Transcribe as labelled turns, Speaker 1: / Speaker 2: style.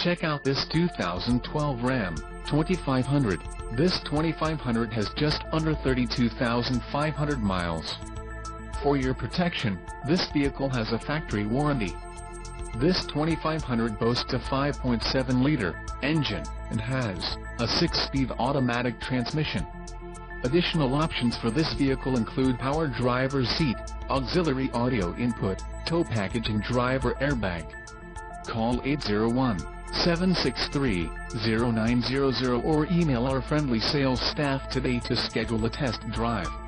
Speaker 1: Check out this 2012 Ram 2500. This 2500 has just under 32,500 miles. For your protection, this vehicle has a factory warranty. This 2500 boasts a 5.7-liter engine and has a 6-speed automatic transmission. Additional options for this vehicle include power driver's seat, auxiliary audio input, tow package and driver airbag. Call 801-763-0900 or email our friendly sales staff today to schedule a test drive.